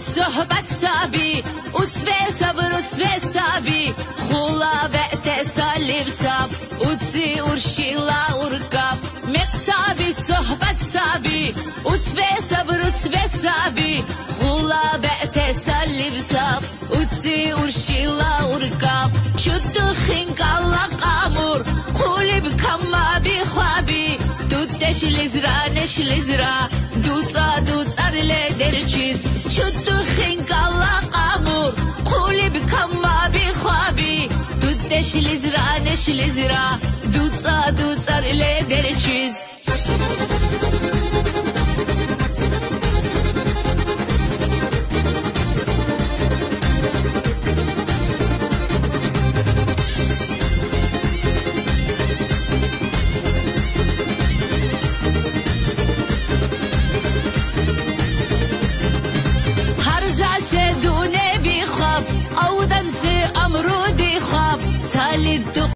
صحبت سابي وتسبي صبر وتسبي سابي خولا بقت سالب ساب وتزي ورشيلا وركاب مقصابي صحبت سابي وتسبي صبر وتسبي سابي خولا بقت سالب ساب وتزي ورشيلا وركاب شدو خنك الله قامور قولي بكما بخوابي دوتش لزرا نش لزرا دوتا ارلي درچيز شدو خنك الله قامور قولي بكما بخوابي دوتش لزرا نش لزرا دوتا ارلي درچيز أو دنسي أمرودي خاب تالي